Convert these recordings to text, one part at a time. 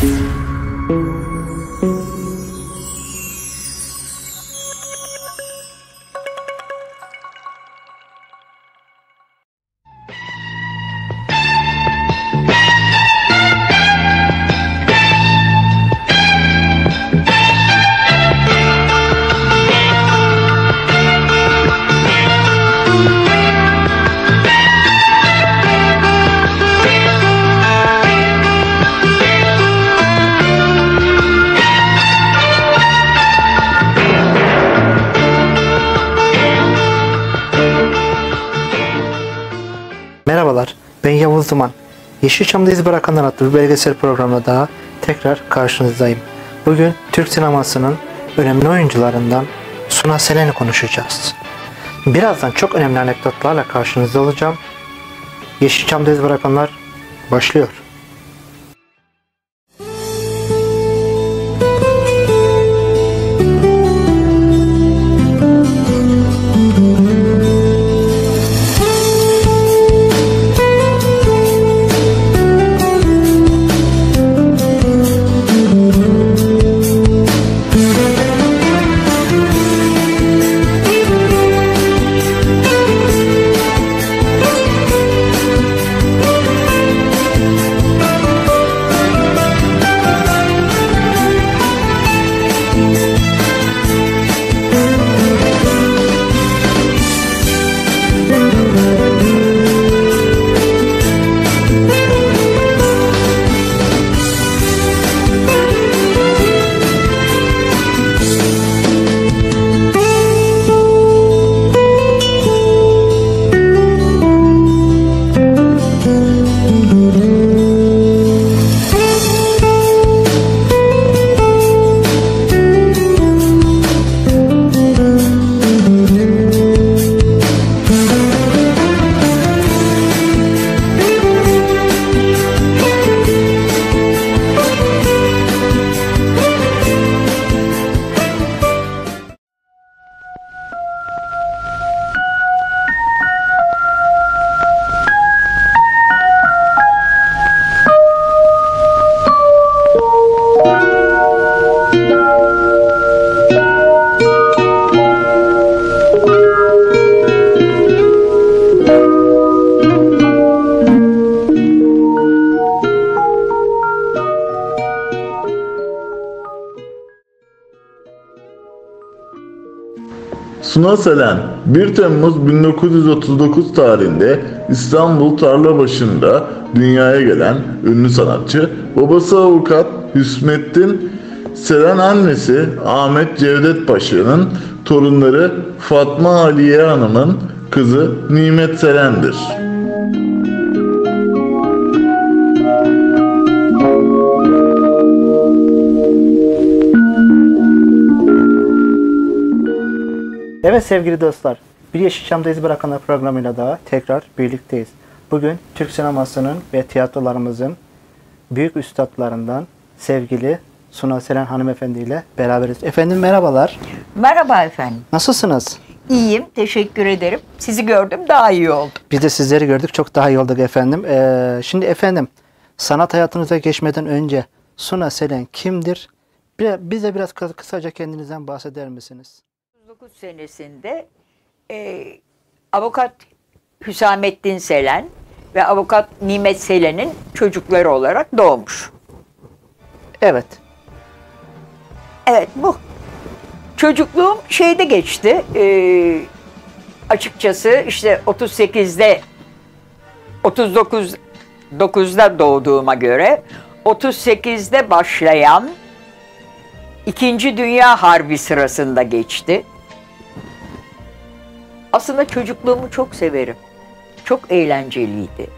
Merhabalar, ben Yavuz Duman. Yeşilçam'da İz Bırakanlar adlı bir belgesel programına daha tekrar karşınızdayım. Bugün Türk sinemasının önemli oyuncularından Suna Selen'i konuşacağız. Birazdan çok önemli anekdotlarla karşınızda olacağım. Yeşilçam'da İz Bırakanlar başlıyor. Suna Selen, 1 Temmuz 1939 tarihinde İstanbul Tarlabaşı'nda dünyaya gelen ünlü sanatçı, babası avukat Hüsmettin Selen, annesi Ahmet Cevdet Paşa'nın torunları Fatma Aliye Hanım'ın kızı Nimet Selen'dir. Evet sevgili dostlar, Bir Yeşilçam'da İz Bırakanlar programıyla daha tekrar birlikteyiz. Bugün Türk sinemasının ve tiyatrolarımızın büyük üstadlarından sevgili Suna Selen hanımefendi ile beraberiz. Efendim merhabalar. Merhaba efendim. Nasılsınız? İyiyim, teşekkür ederim. Sizi gördüm, daha iyi oldu. Biz de sizleri gördük, çok daha iyi olduk efendim. Şimdi efendim, sanat hayatınıza geçmeden önce Suna Selen kimdir? Bize biraz kısaca kendinizden bahseder misiniz? 19 senesinde avukat Hüsamettin Selen ve avukat Nimet Selen'in çocukları olarak doğmuş. Evet. Evet, bu. Çocukluğum şeyde geçti. Açıkçası işte 39'da doğduğuma göre 38'de başlayan İkinci Dünya Harbi sırasında geçti. Aslında çocukluğumu çok severim. Çok eğlenceliydi.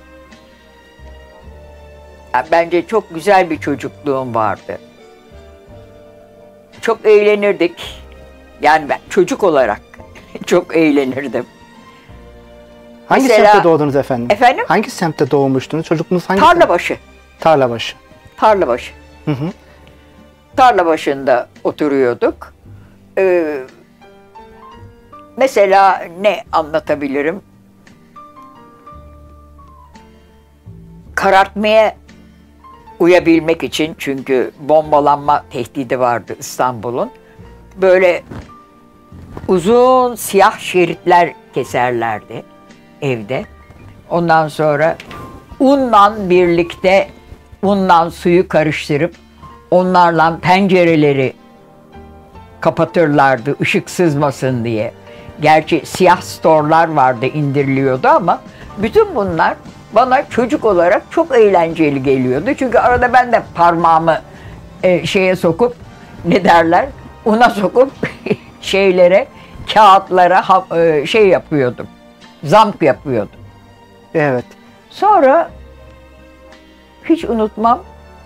Yani bence çok güzel bir çocukluğum vardı. Çok eğlenirdik. Yani ben çocuk olarak çok eğlenirdim. Hangi semtte doğdunuz efendim? Efendim? Hangi semtte doğmuştunuz? Çocukluğunuz hangi Tarlabaşı. Tarlabaşı. Tarlabaşı. Hı hı. Tarlabaşı'nda oturuyorduk. Mesela ne anlatabilirim? Karartmaya uyabilmek için, çünkü bombalanma tehdidi vardı İstanbul'un. Böyle uzun siyah şeritler keserlerdi evde. Ondan sonra unla birlikte suyu karıştırıp onlarla pencereleri kapatırlardı ışık sızmasın diye. Gerçi siyah storlar vardı, indiriliyordu ama bütün bunlar bana çocuk olarak çok eğlenceli geliyordu. Çünkü arada ben de parmağımı şeye sokup, ne derler, una sokup şeylere, kağıtlara şey yapıyordum. Zamk yapıyordum. Evet. Sonra hiç unutmam,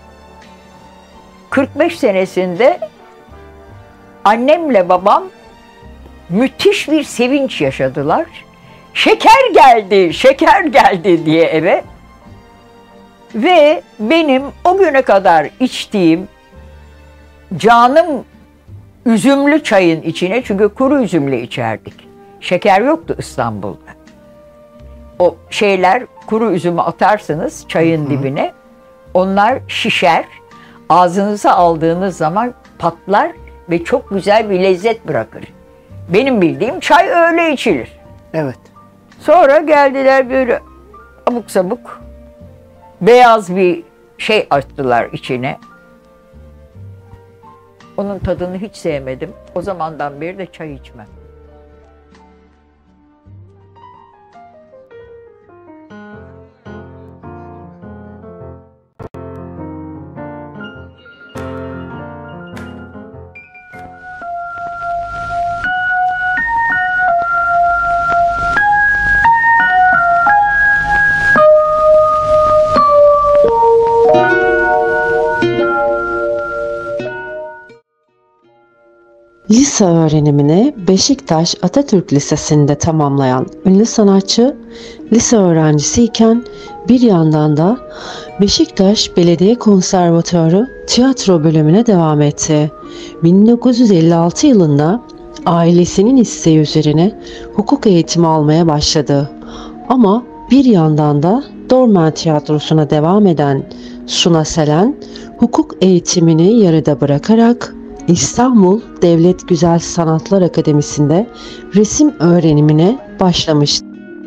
45 senesinde annemle babam müthiş bir sevinç yaşadılar. Şeker geldi, şeker geldi diye eve. Ve benim o güne kadar içtiğim canım üzümlü çayın içine, çünkü kuru üzümle içerdik. Şeker yoktu İstanbul'da. O şeyler, kuru üzümü atarsınız çayın dibine. Onlar şişer. Ağzınıza aldığınız zaman patlar ve çok güzel bir lezzet bırakır. Benim bildiğim çay öyle içilir. Evet. Sonra geldiler böyle abuk sabuk beyaz bir şey attılar içine. Onun tadını hiç sevmedim. O zamandan beri de çay içmem. Lise öğrenimini Beşiktaş Atatürk Lisesi'nde tamamlayan ünlü sanatçı, lise öğrencisiyken bir yandan da Beşiktaş Belediye Konservatuarı tiyatro bölümüne devam etti. 1956 yılında ailesinin isteği üzerine hukuk eğitimi almaya başladı. Ama bir yandan da Dormen Tiyatrosu'na devam eden Suna Selen, hukuk eğitimini yarıda bırakarak İstanbul Devlet Güzel Sanatlar Akademisi'nde resim öğrenimine başlamıştı.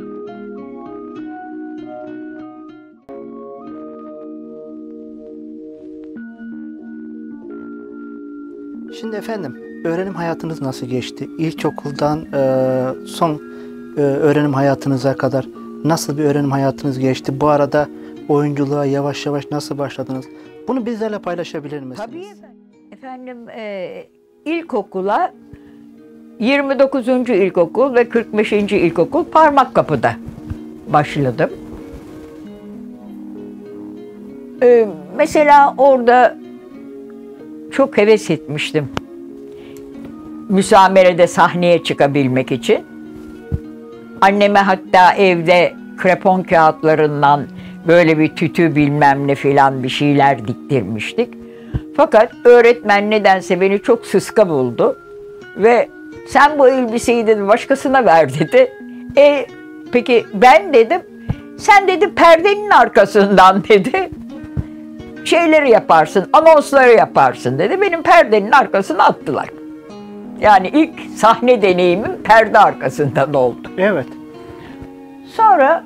Şimdi efendim, öğrenim hayatınız nasıl geçti? İlkokuldan son öğrenim hayatınıza kadar nasıl bir öğrenim hayatınız geçti? Bu arada oyunculuğa yavaş yavaş nasıl başladınız? Bunu bizlerle paylaşabilir misiniz? Tabii efendim, ilkokula 29. İlkokul ve 45. İlkokul Parmakkapı'da başladım. Mesela orada çok heves etmiştim. Müsamerede sahneye çıkabilmek için. Anneme hatta evde krepon kağıtlarından böyle bir tütü bilmem ne filan bir şeyler diktirmiştik. Fakat öğretmen nedense beni çok sıska buldu ve sen bu elbiseyi dedi başkasına ver dedi. Peki ben dedim, sen dedi perdenin arkasından dedi şeyleri yaparsın, anonsları yaparsın dedi. Benim perdenin arkasına attılar. Yani ilk sahne deneyimim perde arkasından oldu. Evet. Sonra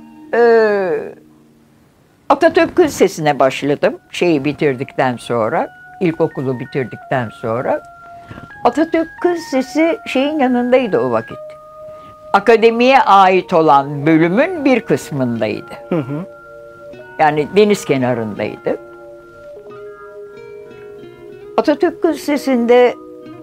Atatürk Lisesi'ne başladım. Şeyi bitirdikten sonra, ilkokulu bitirdikten sonra. Atatürk Lisesi şeyin yanındaydı o vakit. Akademiye ait olan bölümün bir kısmındaydı. Yani deniz kenarındaydı. Atatürk Lisesi'nde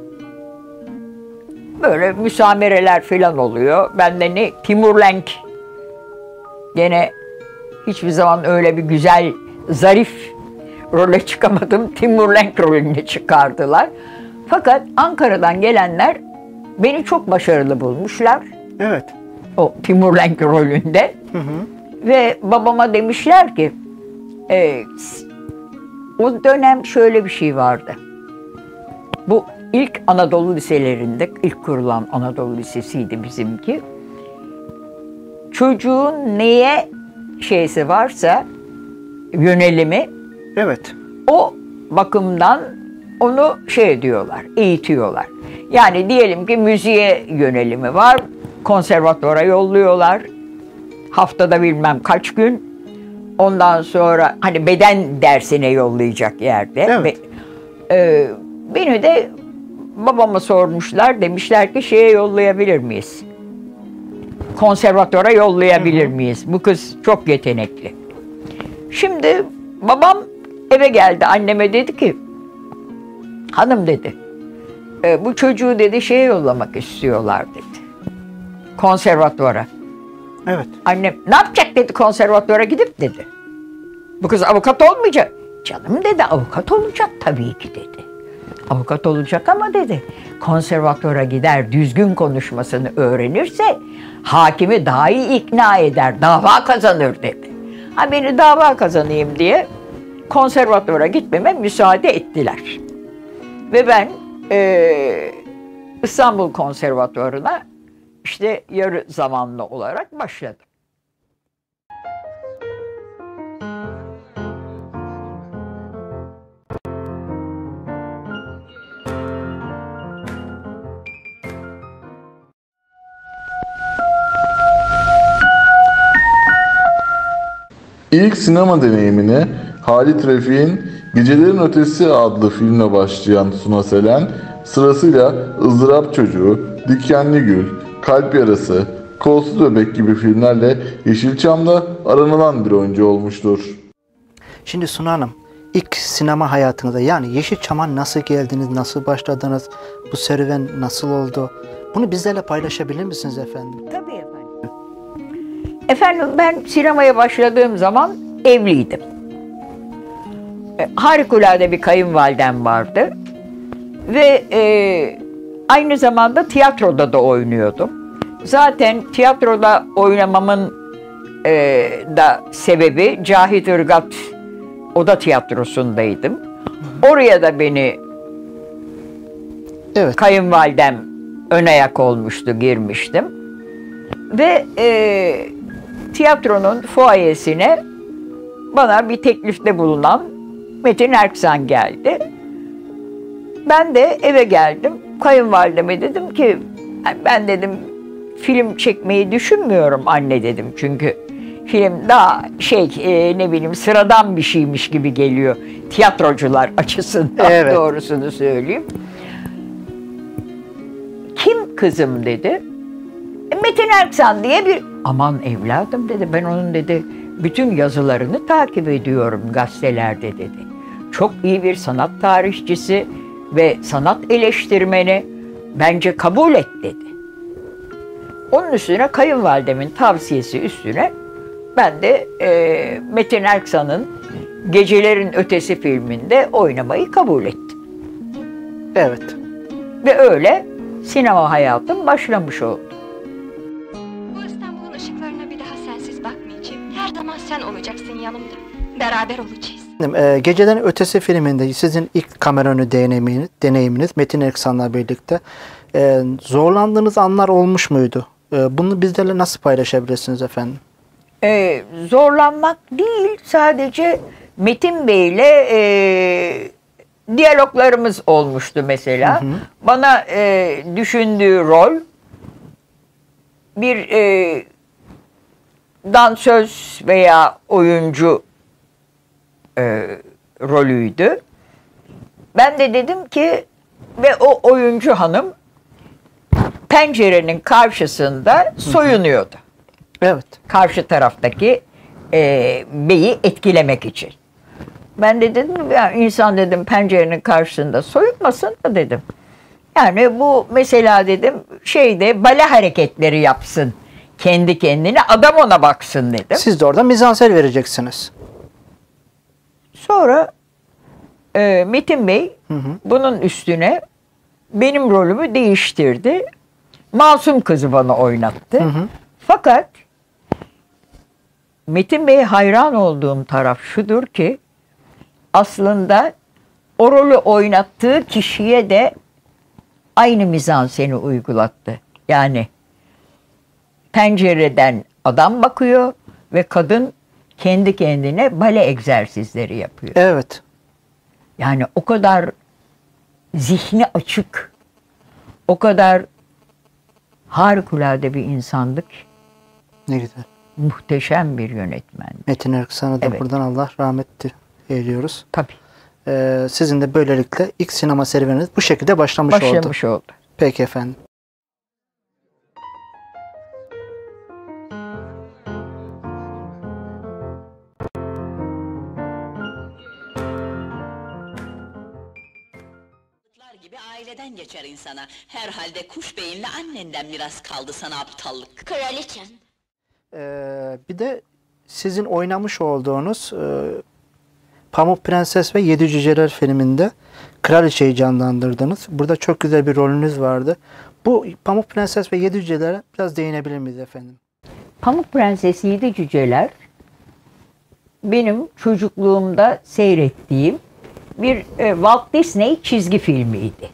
böyle müsamereler falan oluyor. Ben de ne Timur Lenk, gene hiçbir zaman öyle bir güzel, zarif role çıkamadım. Timur Lenk rolünde çıkardılar. Fakat Ankara'dan gelenler beni çok başarılı bulmuşlar. Evet. O Timur Lenk rolünde. Ve babama demişler ki, o dönem şöyle bir şey vardı. Bu ilk Anadolu liselerinde, ilk kurulan Anadolu Lisesi'ydi bizimki. Çocuğun neye şeysi varsa, yönelimi, Evet. O bakımdan onu şey ediyorlar, eğitiyorlar. Yani diyelim ki müziğe yönelimi var, konservatuvara yolluyorlar. Haftada bilmem kaç gün. Ondan sonra hani beden dersine yollayacak yerde. Evet. Beni de babama sormuşlar. Demişler ki şeye yollayabilir miyiz? Konservatuvara yollayabilir miyiz? Bu kız çok yetenekli. Şimdi babam eve geldi. Anneme dedi ki, hanım dedi, bu çocuğu dedi şeye yollamak istiyorlar dedi. Konservatuvara. Evet. Annem ne yapacak dedi konservatuvara gidip dedi. Bu kız avukat olmayacak. Canım dedi avukat olacak tabii ki dedi. Avukat olacak ama dedi konservatuvara gider düzgün konuşmasını öğrenirse hakimi daha iyi ikna eder, dava kazanır dedi. Ha beni dava kazanayım diye konservatuvara gitmeme müsaade ettiler. Ve ben İstanbul Konservatuvarı'na işte yarı zamanlı olarak başladım. İlk sinema deneyimine Halit Refik'in Gecelerin Ötesi adlı filmle başlayan Suna Selen, sırasıyla Izdırap Çocuğu, Dikenli Gül, Kalp Yarası, Kolsuz Bebek gibi filmlerle Yeşilçam'da aranılan bir oyuncu olmuştur. Şimdi Suna Hanım, ilk sinema hayatınıza yani Yeşilçam'a nasıl geldiniz, nasıl başladınız, bu serüven nasıl oldu? Bunu bizlerle paylaşabilir misiniz efendim? Tabii efendim. Efendim ben sinemaya başladığım zaman evliydim. Harikulade bir kayınvalidem vardı. Ve aynı zamanda tiyatroda da oynuyordum. Zaten tiyatroda oynamamın da sebebi Cahit Irgat Oda Tiyatrosu'ndaydım. Oraya da beni Evet. kayınvalidem ön ayak olmuştu, girmiştim. Ve tiyatronun fuayesine bana bir teklifte bulunan Metin Erksan geldi. Ben de eve geldim. Kayınvalideme dedim ki ben dedim film çekmeyi düşünmüyorum anne dedim. Çünkü film daha ne bileyim sıradan bir şeymiş gibi geliyor tiyatrocular açısından, Evet. doğrusunu söyleyeyim. Kim kızım dedi. Metin Erksan diye bir, aman evladım dedi, ben onun dedi bütün yazılarını takip ediyorum gazetelerde dedi. Çok iyi bir sanat tarihçisi ve sanat eleştirmeni, bence kabul et dedi. Onun üstüne kayınvalidemin tavsiyesi üstüne ben de Metin Erksan'ın Gecelerin Ötesi filminde oynamayı kabul ettim. Evet. Ve öyle sinema hayatım başlamış oldu. Bu İstanbul'un ışıklarına bir daha sensiz bakmayacağım. Her zaman sen olacaksın yanımda. Beraber olacağız. Gecelerin Ötesi filminde sizin ilk kamera önü deneyiminiz Metin Erksan'la birlikte zorlandığınız anlar olmuş muydu? Bunu bizlerle nasıl paylaşabilirsiniz efendim? Zorlanmak değil, sadece Metin Bey'le diyaloglarımız olmuştu mesela. Hı hı. Bana düşündüğü rol bir dansöz veya oyuncu rolüydü. Ben de dedim ki ve o oyuncu hanım pencerenin karşısında soyunuyordu. Evet. Karşı taraftaki beyi etkilemek için. Ben de dedim ya insan dedim pencerenin karşısında soyunmasın da dedim. Yani bu mesela dedim bale hareketleri yapsın. Kendi kendine adam ona baksın dedim. Siz de orada mizansen vereceksiniz. Sonra Metin Bey bunun üstüne benim rolümü değiştirdi. Masum kızı bana oynattı. Fakat Metin Bey'e hayran olduğum taraf şudur ki aslında o rolü oynattığı kişiye de aynı mizanseni uygulattı. Yani pencereden adam bakıyor ve kadın kendi kendine bale egzersizleri yapıyor. Evet. Yani o kadar zihni açık, o kadar harikulade bir insandık. Ne güzel. Muhteşem bir yönetmen. Metin Erksan'a da Evet. buradan Allah rahmet ediyoruz. Tabii. Sizin de böylelikle ilk sinema serüveniniz bu şekilde Başlamış oldu. Peki efendim. Gibi aileden geçer insana. Herhalde kuş beyinli annenden miras kaldı sana aptallık. Kraliçem. Bir de sizin oynamış olduğunuz Pamuk Prenses ve Yedi Cüceler filminde Kraliçeyi canlandırdınız. Burada çok güzel bir rolünüz vardı. Bu Pamuk Prenses ve Yedi Cüceler'e biraz değinebilir miyiz efendim? Pamuk Prenses Yedi Cüceler benim çocukluğumda seyrettiğim bir Walt Disney çizgi filmiydi.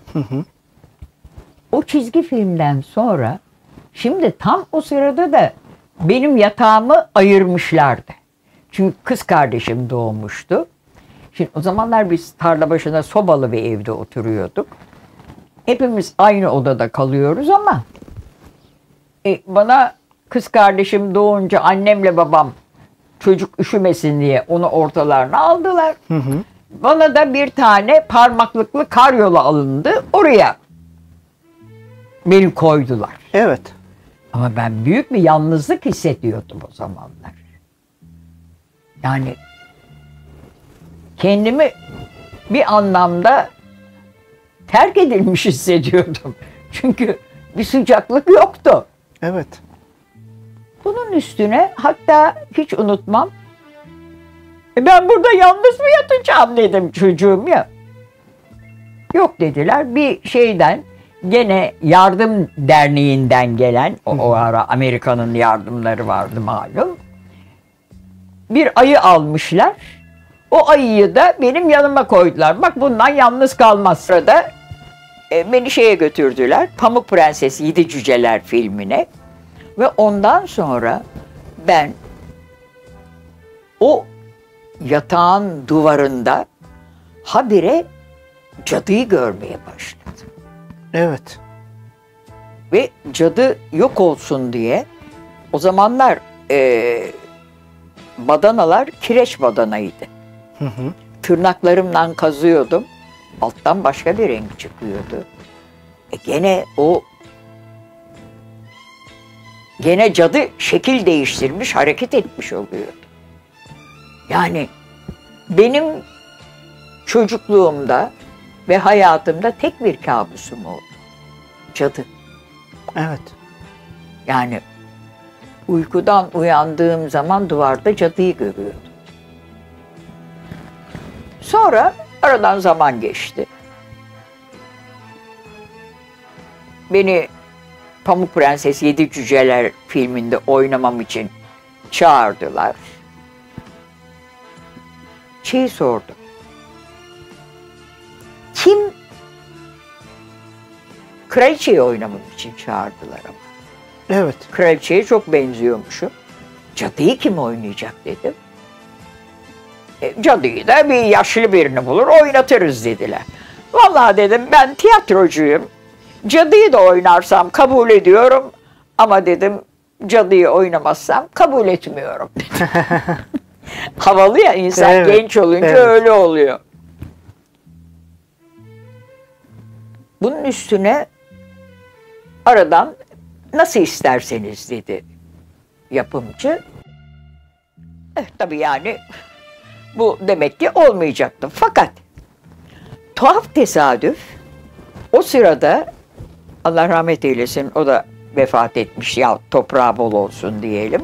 O çizgi filmden sonra şimdi tam o sırada da benim yatağımı ayırmışlardı. Çünkü kız kardeşim doğmuştu. Şimdi o zamanlar biz tarla başında sobalı bir evde oturuyorduk. Hepimiz aynı odada kalıyoruz ama bana kız kardeşim doğunca annemle babam çocuk üşümesin diye onu ortalarına aldılar. Bana da bir tane parmaklıklı karyola alındı. Oraya beni koydular. Evet. Ama ben büyük bir yalnızlık hissediyordum o zamanlar. Yani kendimi bir anlamda terk edilmiş hissediyordum. Çünkü bir sıcaklık yoktu. Evet. Bunun üstüne hatta hiç unutmam. Ben burada yalnız mı yatacağım dedim çocuğum ya. Yok dediler. Bir şeyden gene yardım derneğinden gelen o ara Amerika'nın yardımları vardı malum. Bir ayı almışlar. O ayıyı da benim yanıma koydular. Bak bundan yalnız kalmaz. Sırada beni şeye götürdüler. Pamuk Prenses Yedi Cüceler filmine. Ve ondan sonra ben o yatağın duvarında habire cadıyı görmeye başladım. Evet. Ve cadı yok olsun diye o zamanlar badanalar kireç badanaydı. Tırnaklarımla kazıyordum. Alttan başka bir renk çıkıyordu. Gene cadı şekil değiştirmiş, hareket etmiş oluyordu. Yani benim çocukluğumda ve hayatımda tek bir kabusum oldu. Cadı. Evet. Yani uykudan uyandığım zaman duvarda cadıyı görüyordum. Sonra aradan zaman geçti. Beni Pamuk Prenses Yedi Cüceler filminde oynamam için çağırdılar. Sordum. Kim? Kraliçeyi oynamam için çağırdılar ama. Evet. Kraliçeye çok benziyormuşum. Cadıyı kim oynayacak dedim. Cadıyı da bir yaşlı birini bulur oynatırız dediler. Vallahi dedim ben tiyatrocuyum. Cadıyı da oynarsam kabul ediyorum. Ama dedim cadıyı oynamazsam kabul etmiyorum dedim. Havalı ya insan Evet, genç olunca evet. öyle oluyor. Bunun üstüne aradan nasıl isterseniz dedi yapımcı. Tabii yani bu demek ki olmayacaktı. Fakat tuhaf tesadüf o sırada Allah rahmet eylesin o da vefat etmiş ya toprağı bol olsun diyelim.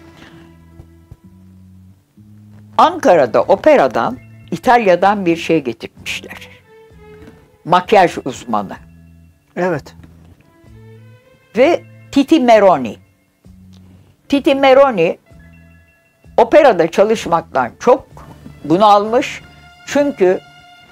Ankara'da operadan İtalya'dan bir şey getirmişler. Makyaj uzmanı. Evet. Ve Titi Meroni. Titi Meroni operada çalışmaktan çok bunalmış. Çünkü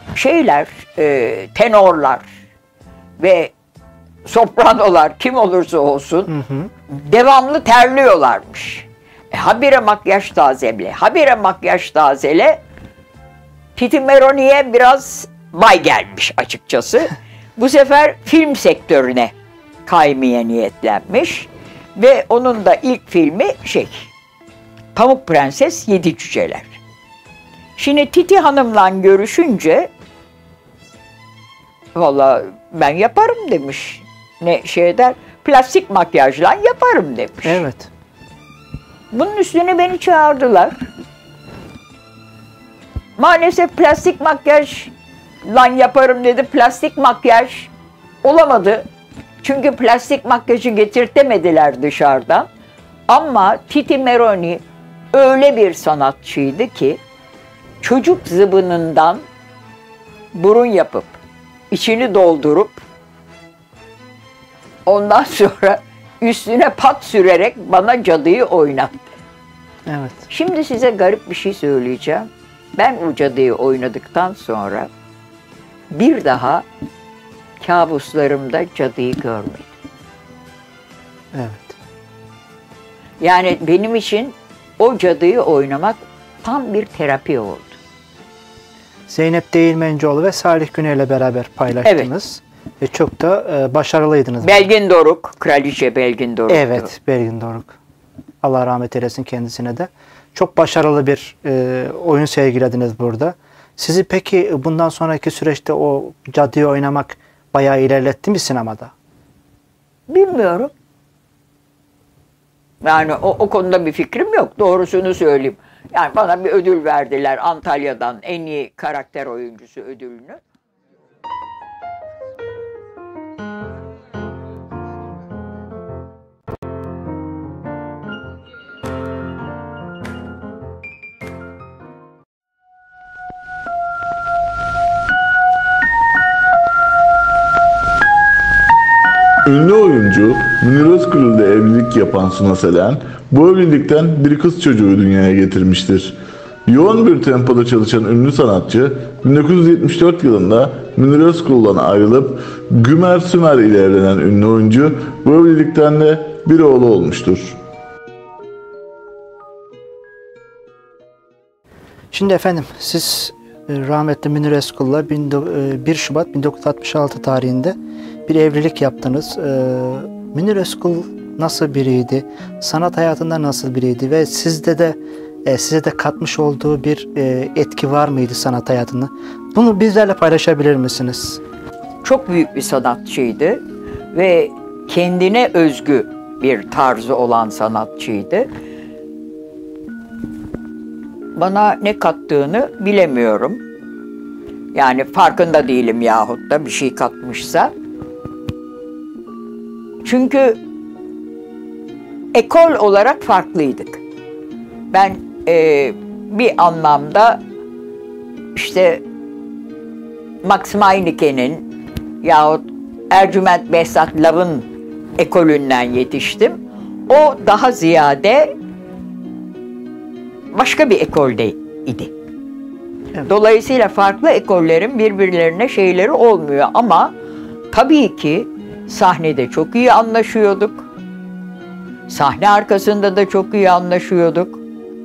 tenorlar ve sopranolar kim olursa olsun devamlı terliyorlarmış. Habire makyaj tazele, habire makyaj tazele. Titi Meroni'ye biraz bay gelmiş açıkçası. Bu sefer film sektörüne kaymaya niyetlenmiş. Ve onun da ilk filmi Pamuk Prenses Yedi Cüceler. Şimdi Titi Hanım'la görüşünce vallahi ben yaparım demiş. Plastik makyajla yaparım demiş. Evet. Bunun üstüne beni çağırdılar. Maalesef plastik makyajla yaparım dedi. Plastik makyaj olamadı. Çünkü plastik makyajı getirtemediler dışarıdan. Ama Titi Meroni öyle bir sanatçıydı ki çocuk zıbınından burun yapıp içini doldurup ondan sonra üstüne pat sürerek bana cadıyı oynattı. Evet. Şimdi size garip bir şey söyleyeceğim. Ben o cadıyı oynadıktan sonra bir daha kabuslarımda cadıyı görmedim. Evet. Yani benim için o cadıyı oynamak tam bir terapi oldu. Zeynep Değirmencioğlu ve Salih Güney'le beraber paylaştınız. Ve çok da başarılıydınız. Belgin Doruk, Kraliçe Belgin Doruk. Evet, Belgin Doruk. Allah rahmet eylesin kendisine de. Çok başarılı bir oyun sergilediniz burada. Sizi peki bundan sonraki süreçte o cadıyı oynamak bayağı ilerletti mi sinemada? Bilmiyorum. Yani o konuda bir fikrim yok. Doğrusunu söyleyeyim. Yani bana bir ödül verdiler Antalya'dan en iyi karakter oyuncusu ödülünü. Ünlü oyuncu Münir Özkul ile evlilik yapan Suna Selen, bu evlilikten bir kız çocuğu dünyaya getirmiştir. Yoğun bir tempoda çalışan ünlü sanatçı, 1974 yılında Münir Özkul'dan ayrılıp Gümer Sümer ile evlenen ünlü oyuncu, bu evlilikten de bir oğlu olmuştur. Şimdi efendim siz rahmetli Münir Özkul'la 1 Şubat 1966 tarihinde bir evlilik yaptınız. Münir Özkul nasıl biriydi? Sanat hayatında nasıl biriydi? Ve size de katmış olduğu bir etki var mıydı sanat hayatında? Bunu bizlerle paylaşabilir misiniz? Çok büyük bir sanatçıydı ve kendine özgü bir tarzı olan sanatçıydı. Bana ne kattığını bilemiyorum. Yani farkında değilim yahut da bir şey katmışsa. Çünkü ekol olarak farklıydık. Ben bir anlamda işte Max Meinicke'nin yahut Ercüment Behzat Lav'ın ekolünden yetiştim. O daha ziyade başka bir ekolde idi. Evet. Dolayısıyla farklı ekollerin birbirlerine şeyleri olmuyor ama tabii ki sahnede çok iyi anlaşıyorduk. Sahne arkasında da çok iyi anlaşıyorduk.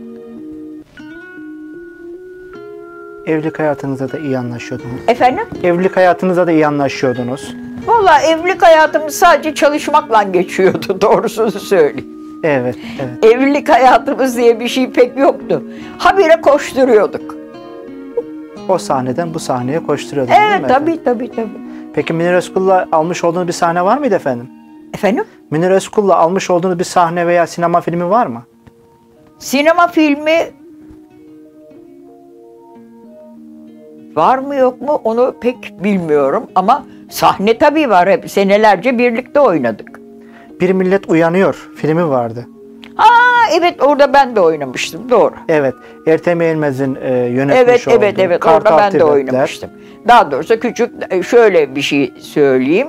Evlilik hayatınızda da iyi anlaşıyordunuz. Efendim? Evlilik hayatınızda da iyi anlaşıyordunuz. Vallahi evlilik hayatımız sadece çalışmakla geçiyordu, doğrusunu söyleyeyim. Evet, evet. Evlilik hayatımız diye bir şey pek yoktu. Habire koşturuyorduk. O sahneden bu sahneye koşturuyordunuz değil mi Evet, efendim? tabii. Peki Münir Özkul'la almış olduğunuz bir sahne var mıydı efendim? Efendim? Münir Özkul'la almış olduğunuz bir sahne veya sinema filmi var mı? Sinema filmi var mı yok mu onu pek bilmiyorum ama sahne tabii var. Hep senelerce birlikte oynadık. Bir Millet Uyanıyor filmi vardı. Evet, orada ben de oynamıştım, doğru. Evet, Ertem Eğilmez'in yönetmiş olduğu. Evet, orada Kartal ben de Tibetler. oynamıştım. Daha doğrusu küçük şöyle bir şey söyleyeyim.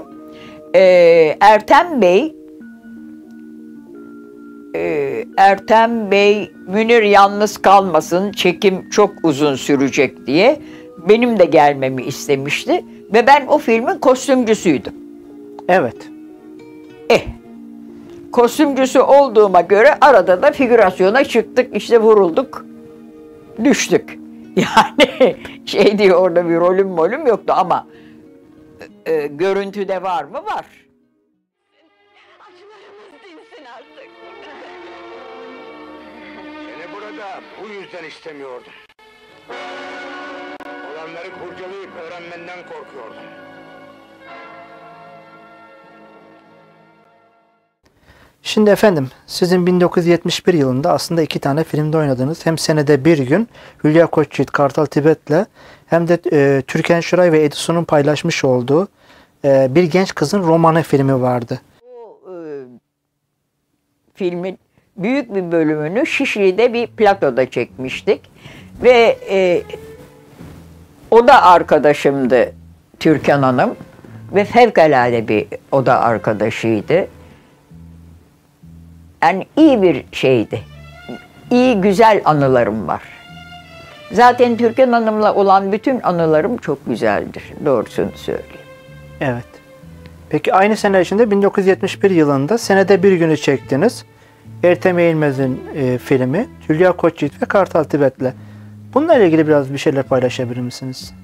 Ertem Bey Münir yalnız kalmasın, çekim çok uzun sürecek diye benim de gelmemi istemişti ve ben o filmin kostümcüsüydüm. Evet. Kostümcüsü olduğuma göre arada da figürasyona çıktık, işte vurulduk, düştük. Yani şey diyor, orada bir rolüm yoktu ama görüntüde var mı? Var. Acılarımız dinsin artık. Seni burada bu yüzden istemiyordum. Olanları kurcalayıp öğrenmenden korkuyordum. Şimdi efendim, sizin 1971 yılında aslında 2 tane filmde oynadınız. Hem Senede Bir Gün, Hülya Koçyiğit, Kartal Tibet'le, hem de Türkan Şoray ve Edison'un paylaşmış olduğu Bir Genç Kızın Romanı filmi vardı. Bu filmin büyük bir bölümünü Şişli'de bir platoda çekmiştik. Ve o da arkadaşımdı, Türkan Hanım. Ve fevkalade bir o da arkadaşıydı. Yani iyi bir şeydi. İyi, güzel anılarım var. Zaten Türkan Hanım'la olan bütün anılarım çok güzeldir. Doğrusunu söyleyeyim. Evet. Peki aynı sene içinde 1971 yılında Senede Bir Gün'ü çektiniz. Ertem Eğilmez'in filmi, Hülya Koçyiğit ve Kartal Tibet'le. Bununla ilgili biraz bir şeyler paylaşabilir misiniz?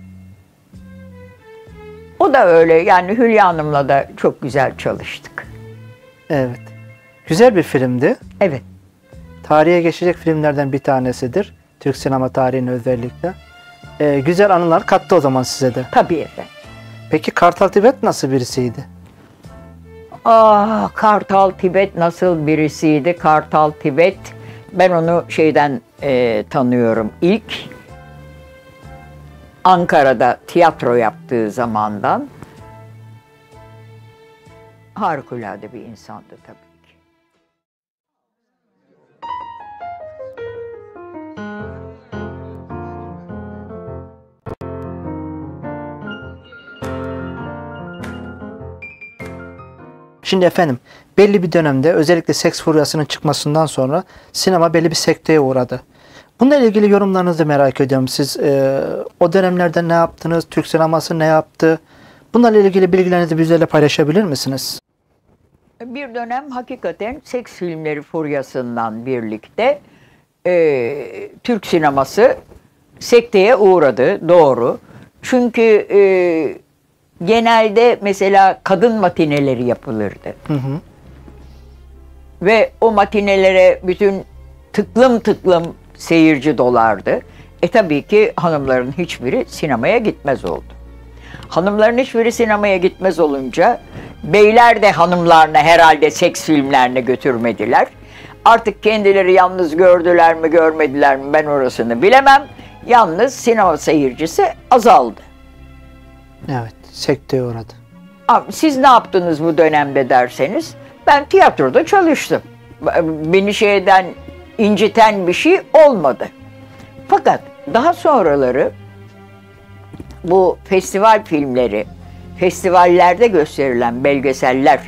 O da öyle. Yani Hülya Hanım'la da çok güzel çalıştık. Evet. Güzel bir filmdi. Evet. Tarihe geçecek filmlerden bir tanesidir. Türk sinema tarihine özellikle. Güzel anılar kattı o zaman size de. Tabii efendim. Peki Kartal Tibet nasıl birisiydi? Kartal Tibet nasıl birisiydi? Kartal Tibet, ben onu şeyden tanıyorum. İlk Ankara'da tiyatro yaptığı zamandan harikulade bir insandı tabii ki. Şimdi efendim, belli bir dönemde özellikle seks furyasının çıkmasından sonra sinema belli bir sekteye uğradı. Bununla ilgili yorumlarınızı merak ediyorum. Siz o dönemlerde ne yaptınız? Türk sineması ne yaptı? Bunlarla ilgili bilgilerinizi bizlerle paylaşabilir misiniz? Bir dönem hakikaten seks filmleri furyasından birlikte Türk sineması sekteye uğradı, doğru. Çünkü genelde mesela kadın matineleri yapılırdı. Hı hı. Ve o matinelere bütün tıklım tıklım seyirci dolardı. Tabii ki hanımların hiçbiri sinemaya gitmez oldu. Hanımların hiçbiri sinemaya gitmez olunca beyler de hanımlarını herhalde seks filmlerine götürmediler. Artık kendileri yalnız gördüler mi görmediler mi ben orasını bilemem. Yalnız sinema seyircisi azaldı. Evet, sekteye uğradı. Siz ne yaptınız bu dönemde derseniz, ben tiyatroda çalıştım. Beni şeyden inciten bir şey olmadı. Fakat daha sonraları bu festival filmleri, festivallerde gösterilen belgeseller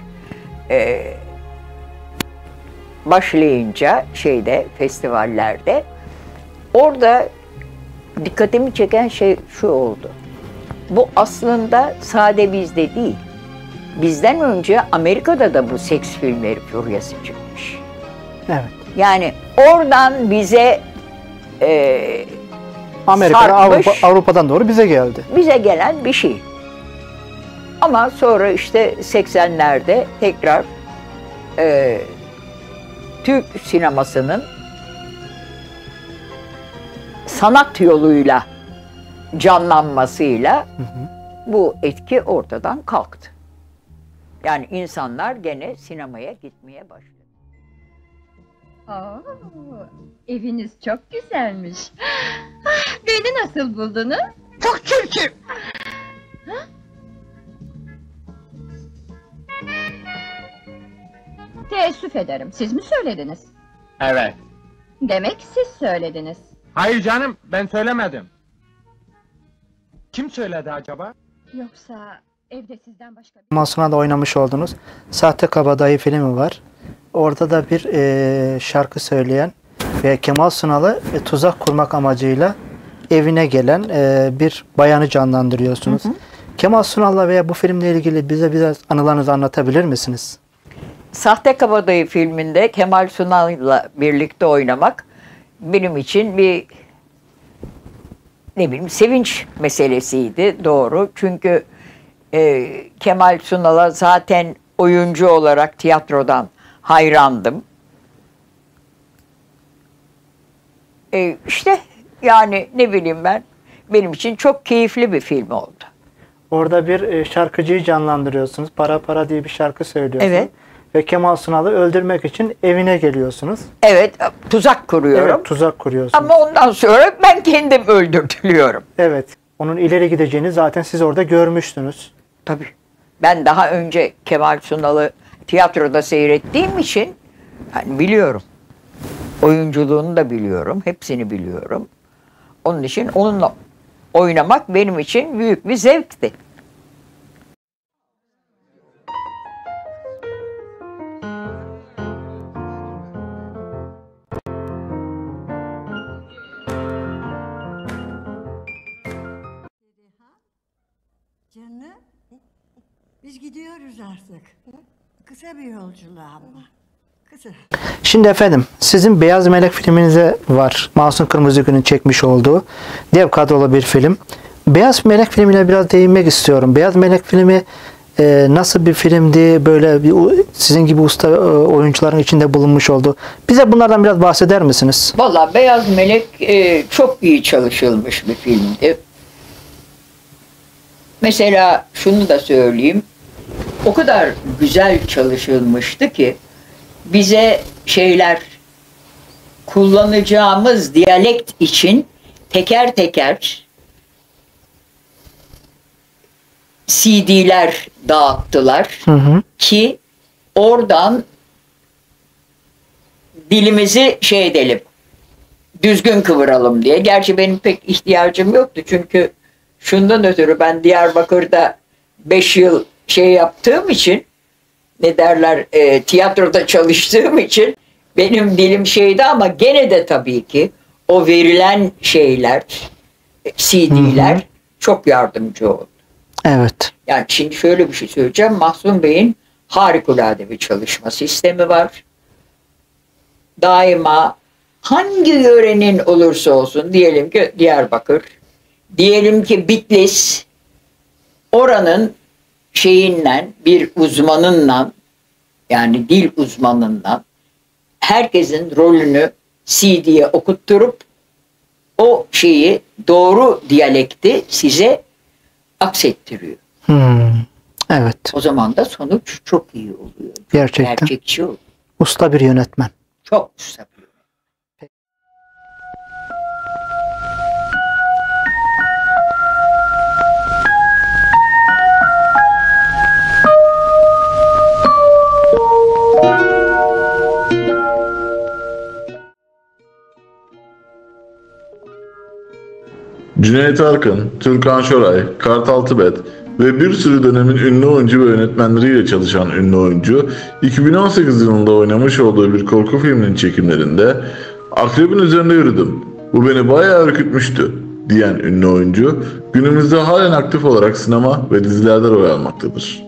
başlayınca festivallerde, orada dikkatimi çeken şey şu oldu. Bu aslında sade bizde değil. Bizden önce Amerika'da da bu seks filmleri furyası çıkmış. Evet. Yani oradan bize Amerika'dan, sarkmış, Avrupa'dan doğru bize geldi. bize gelen bir şey. Ama sonra işte 80'lerde tekrar Türk sinemasının sanat yoluyla canlanmasıyla bu etki ortadan kalktı. Yani insanlar gene sinemaya gitmeye başladı. Eviniz çok güzelmiş. Beni nasıl buldunuz? Çok çirkin. Teessüf ederim, siz mi söylediniz? Evet. Demek siz söylediniz. Hayır canım, ben söylemedim. Kim söyledi acaba? Yoksa evde sizden başka bir... Ondan sonra da oynamış olduğunuz Sahte Kabadayı filmi var. Orada da bir şarkı söyleyen ve Kemal Sunal'ı tuzak kurmak amacıyla evine gelen bir bayanı canlandırıyorsunuz. Kemal Sunal'la veya bu filmle ilgili bize biraz anılarınızı anlatabilir misiniz? Sahte Kabadayı filminde Kemal Sunal'la birlikte oynamak benim için bir ne bileyim sevinç meselesiydi, doğru. Çünkü Kemal Sunal'a zaten oyuncu olarak tiyatrodan hayrandım. İşte yani ne bileyim ben, benim için çok keyifli bir film oldu. Orada bir şarkıcıyı canlandırıyorsunuz. Para Para diye bir şarkı söylüyorsunuz. Evet. Ve Kemal Sunal'ı öldürmek için evine geliyorsunuz. Evet, tuzak kuruyorum. Evet, tuzak kuruyorsunuz. Ama ondan sonra ben kendim öldürtülüyorum. Evet. Onun ileri gideceğini zaten siz orada görmüştünüz. Tabii. Ben daha önce Kemal Sunal'ı tiyatroda seyrettiğim için yani biliyorum. Oyunculuğunu da biliyorum. Hepsini biliyorum. Onun için onunla oynamak benim için büyük bir zevkti. Canım, biz gidiyoruz artık. Kısa bir yolculuğa ama. Kısa. Şimdi efendim, sizin Beyaz Melek filminize var. Mahsun Kırmızıgül'ün çekmiş olduğu dev kadrolu bir film. Beyaz Melek filmine biraz değinmek istiyorum. Beyaz Melek filmi nasıl bir filmdi? Böyle bir, sizin gibi usta oyuncuların içinde bulunmuş oldu. Bize bunlardan biraz bahseder misiniz? Vallahi Beyaz Melek çok iyi çalışılmış bir filmdi. Mesela şunu da söyleyeyim. O kadar güzel çalışılmıştı ki bize kullanacağımız diyalekt için teker teker CD'ler dağıttılar. Ki oradan dilimizi edelim, düzgün kıvıralım diye. Gerçi benim pek ihtiyacım yoktu çünkü şundan ötürü ben Diyarbakır'da 5 yıl yaptığım için, tiyatroda çalıştığım için benim dilim ama gene de tabii ki o verilen CD'ler çok yardımcı oldu. Evet. Yani şimdi şöyle bir şey söyleyeceğim. Mahsun Bey'in harikulade bir çalışma sistemi var. Daima hangi yörenin olursa olsun, diyelim ki Diyarbakır, diyelim ki Bitlis, oranın bir uzmanınla, yani dil uzmanından herkesin rolünü CD'ye okutturup o doğru diyalekti size aksettiriyor. Evet. O zaman da sonuç çok iyi oluyor. Gerçekten. Gerçekçi oluyor. Usta bir yönetmen. Çok usta bir yönetmen. Cüneyt Arkın, Türkan Şoray, Kartal Tibet ve bir sürü dönemin ünlü oyuncu ve yönetmenleriyle çalışan ünlü oyuncu, 2018 yılında oynamış olduğu bir korku filminin çekimlerinde "Akrebin üzerinde yürüdüm, bu beni bayağı ürkütmüştü" diyen ünlü oyuncu, günümüzde halen aktif olarak sinema ve dizilerde rol almaktadır.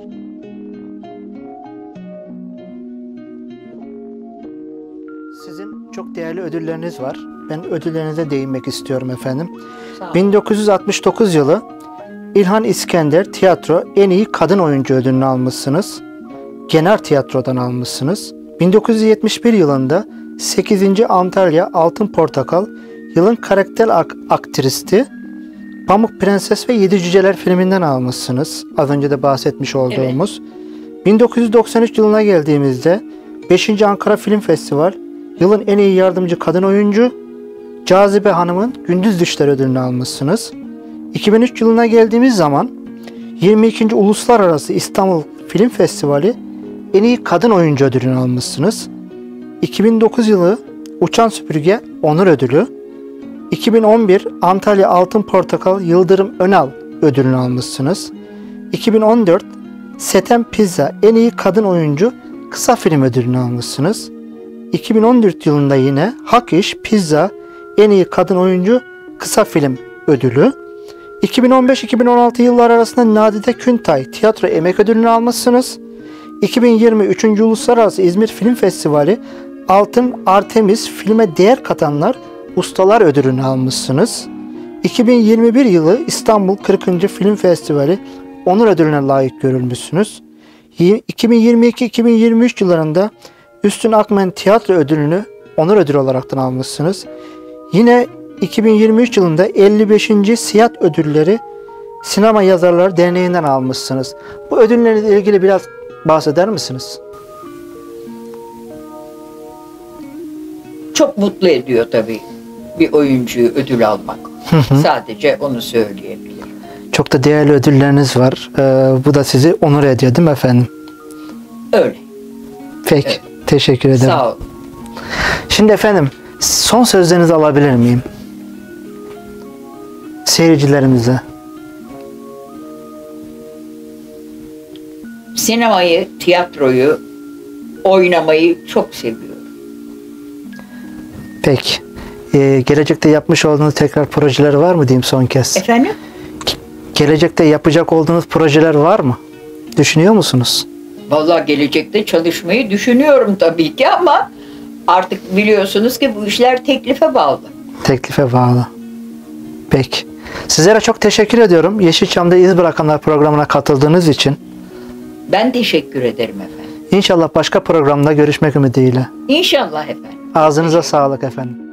Sizin çok değerli ödülleriniz var. Ben ödüllerinize değinmek istiyorum efendim. 1969 yılı İlhan İskender Tiyatro en iyi kadın oyuncu ödülünü almışsınız. Gener Tiyatro'dan almışsınız. 1971 yılında 8. Antalya Altın Portakal yılın karakter aktristi Pamuk Prenses ve Yedi Cüceler filminden almışsınız. Az önce de bahsetmiş olduğumuz. Evet. 1993 yılına geldiğimizde 5. Ankara Film Festival yılın en iyi yardımcı kadın oyuncu Cazibe Hanım'ın Gündüz Düşler ödülünü almışsınız. 2003 yılına geldiğimiz zaman 22. Uluslararası İstanbul Film Festivali en iyi kadın oyuncu ödülünü almışsınız. 2009 yılı Uçan Süpürge Onur Ödülü, 2011 Antalya Altın Portakal Yıldırım Önal ödülünü almışsınız. 2014 Setem Pizza en iyi kadın oyuncu kısa film ödülünü almışsınız. 2014 yılında yine Hak İş Pizza en iyi kadın oyuncu kısa film ödülü. 2015-2016 yılları arasında Nadide Küntay Tiyatro Emek Ödülünü almışsınız. 2023. Uluslararası İzmir Film Festivali Altın Artemis filme değer katanlar ustalar ödülünü almışsınız. 2021 yılı İstanbul 40. Film Festivali onur ödülüne layık görülmüşsünüz. 2022-2023 yıllarında Üstün Akmen Tiyatro Ödülünü onur ödülü olaraktan almışsınız. Yine 2023 yılında 55. Siyat Ödülleri Sinema Yazarları Derneği'nden almışsınız. Bu ödüllerle ilgili biraz bahseder misiniz? Çok mutlu ediyor tabii bir oyuncuyu ödül almak. Sadece onu söyleyebilirim. Çok da değerli ödülleriniz var. Bu da sizi onur ediyor değil mi efendim? Öyle. Peki. Evet. Teşekkür ederim. Sağ olun. Şimdi efendim son sözlerinizi alabilir miyim? Seyircilerimize. Sinemayı, tiyatroyu, oynamayı çok seviyorum. Peki. Gelecekte yapmış olduğunuz tekrar projeler var mı diyeyim son kez? Efendim? Gelecekte yapacak olduğunuz projeler var mı? Düşünüyor musunuz? Vallahi gelecekte çalışmayı düşünüyorum tabii ki ama artık biliyorsunuz ki bu işler teklife bağlı. Teklife bağlı. Peki. Sizlere çok teşekkür ediyorum. Yeşilçam'da İz Bırakanlar programına katıldığınız için. Ben teşekkür ederim efendim. İnşallah başka programda görüşmek ümidiyle. İnşallah efendim. Ağzınıza sağlık efendim.